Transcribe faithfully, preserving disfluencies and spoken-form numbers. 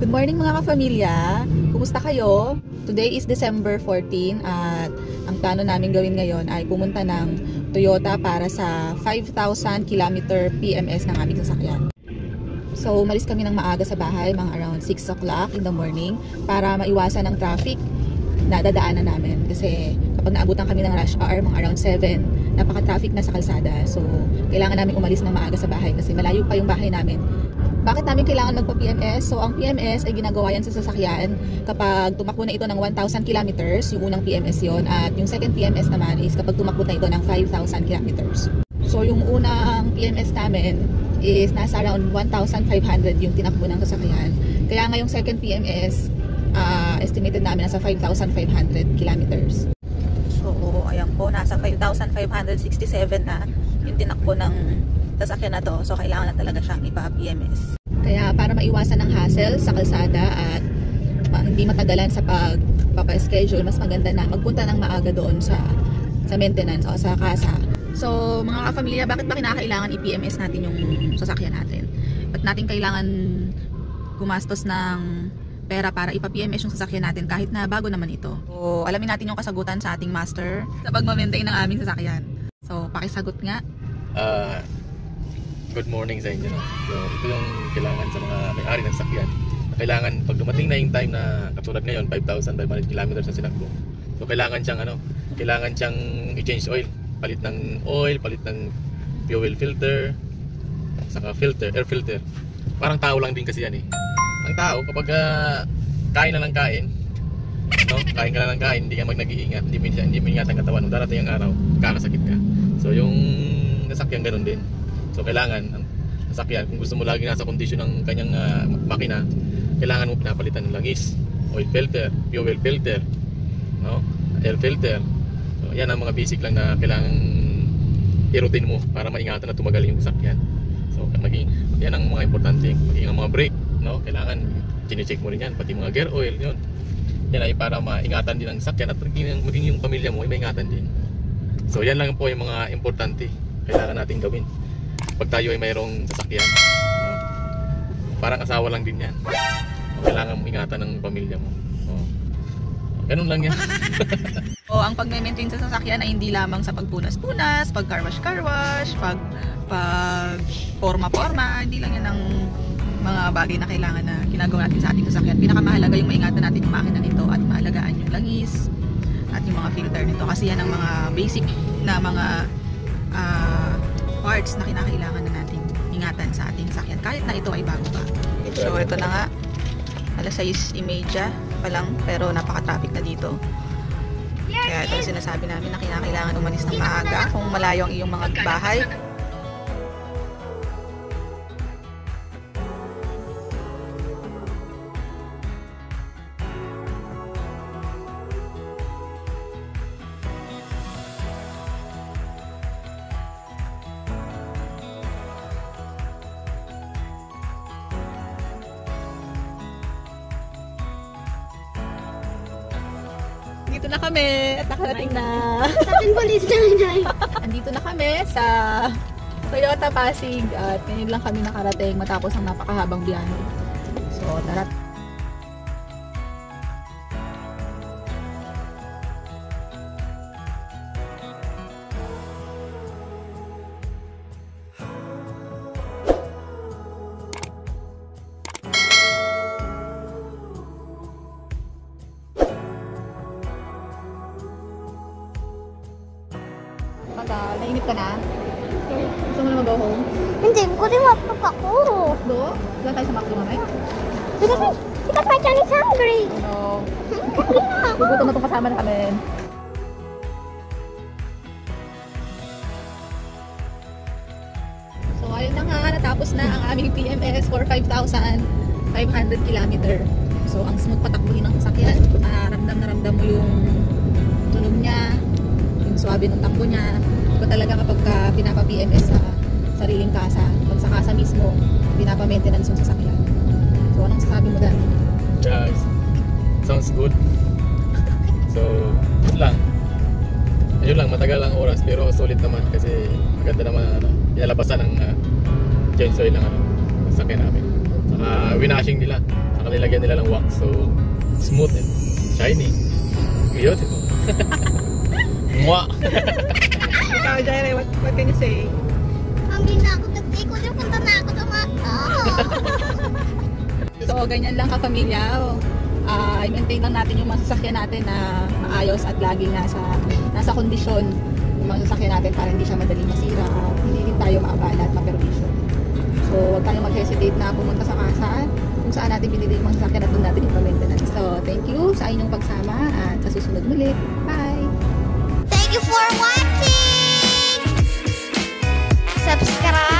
Good morning mga kapamilya! Kumusta kayo? Today is December fourteen at ang plano namin gawin ngayon ay pumunta ng Toyota para sa five thousand kilometer P M S ng aming sasakyan. So umalis kami ng maaga sa bahay, mga around six o'clock in the morning para maiwasan ang traffic na dadaanan namin. Kasi kapag naabutan kami ng rush hour, mga around seven, napaka-traffic na sa kalsada. So kailangan namin umalis ng maaga sa bahay kasi malayo pa yung bahay namin. Bakit namin kailangan magpa-P M S? So ang P M S ay ginagawa yan sa sasakyan kapag tumakbo na ito ng one thousand kilometers, yung unang P M S yon, at yung second P M S naman is kapag tumakbo na ito ng five thousand kilometers. So yung unang P M S namin is nasa around one thousand five hundred yung tinakbo ng sasakyan. Kaya ngayong second P M S, uh, estimated namin nasa five thousand five hundred kilometers. So ayan po, nasa five thousand five hundred sixty-seven na yung tinakbo ng sasakyan na to. So kailangan na talaga siyang ipa-P M S. Kaya para maiwasan ang hassle sa kalsada at uh, hindi matagalan sa pagpapa-schedule, mas maganda na magpunta ng maaga doon sa sa maintenance o sa kasa. So mga kapamilya, bakit ba kinakailangan i-P M S natin yung sasakyan natin? Ba't natin kailangan gumastos ng pera para ipa-P M S yung sasakyan natin kahit na bago naman ito? So alamin natin yung kasagutan sa ating master sa pag-maintain ng aming sasakyan. So pakisagot nga. Uh, good morning sa inyo. So ito yung kailangan sa mga may-ari ng sasakyan. Kailangan pag dumating na yung time na katulad ngayon five thousand five hundred kilometers na sinakbo. So kailangan siyang ano, kailangan siyang i-change oil, palit ng oil, palit ng fuel filter, saka filter, air filter. Parang tao lang din kasi yan eh. Ang tao kapag uh, kain na ng kain, no? Kain ka na ng kain, hindi ka mag nag-iingat, hindi mo hindi mo ingat ang katawan, darating ang araw, kakasakit ka. So yung sasakyan ganoon din. So kailangan ang sasakyan, kung gusto mo lagi nasa kondisyon ng kanyang uh, makina, kailangan mo pinapalitan ng langis, oil filter, fuel filter, no? Air filter. So yan ang mga basic lang na kailangan i-routine mo para maingatan na tumagal yung sasakyan. So maging yan ang mga importante, maging ang mga brake, no? Kailangan chine-check mo rin yan, pati mga gear oil, yun. Yan ay para maingatan din ang sasakyan at maging, maging yung pamilya mo ay maingatan din. So yan lang po yung mga importante kailangan natin gawin pag tayo ay mayroong sasakyan, no? Parang asawa lang din yan. Kailangan ingatan ng pamilya mo. Oh. Ganun lang yan. O ang pag-maintain sa sasakyan ay hindi lamang sa pagpunas-punas, pag-carwash-carwash, pag pag forma-forma, hindi lang yan ang mga bagay na kailangan na ginagawa natin sa ating sasakyan. Pinakamahalaga yung maingatan natin yung makina nito at maalagaan yung langis at yung mga filter nito kasi yan ang mga basic na mga uh, parts na kinakailangan na natin ingatan sa ating sasakyan kahit na ito ay bago pa. So ito na nga, alas sais imedya pa lang pero napaka-traffic na dito. Kaya ito sinasabi namin na kinakailangan umalis ng maaga kung malayo ang iyong mga bahay. Dito na kami at nakarating na. Andito na kami sa Toyota Pasig at ngayon lang kami nakarating matapos ang napakahabang biyahe. So tara. Mata, nainip ka na? Gusto mo na mag-go home? Hindi, ko rin mapap ako. Do? Doon tayo sa McDo mamaya? Because, because my tummy is hungry. No. Gugutom na itong kasama na kami. So ayun na nga, natapos na ang aming P M S for five thousand five hundred kilometer. So ang smooth patakbuhin ng sasakyan. Uh, ramdam na ramdam mo yung tunog niya, swabe ng takbo niya. Iba talaga kapag ka pinapa-P M S sa sariling kasa. Pag sa kasa mismo, pinapa-maintenance yung sasakyan. So, anong sasabi mo dyan? Yeah, sounds good. So, yun lang. Ayun lang, matagal ang oras pero solid naman kasi maganda naman ano, inalabasan ng uh, chainsaw ng ano, sasakyan namin. Saka winashing nila. Saka Saka nilagyan nila ng wax. So, smooth and shiny. Beautiful. Mwah! Ikaw, Jaire, what, what can you say? Hindi na ako nag-ikot yung punta na ako sa mata. So, ganyan lang ka-pamilya. Uh, i-maintain lang natin yung masasakyan natin na maayos at laging nasa, nasa kondisyon yung masasakyan natin para hindi siya madaling masira. Hindi din tayo maabala at maperwisyo. So, huwag tayong mag-hesitate na pumunta sa kasa kung saan natin binili yung masasakyan at doon natin yung maintenance. So, thank you sa inyong pagsama at sa susunod muli. Bye! Thank you for watching! Subscribe!